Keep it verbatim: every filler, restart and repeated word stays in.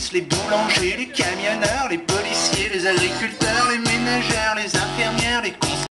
tous, les boulangers, les camionneurs, les policiers, les agriculteurs, les ménagères, les infirmières, les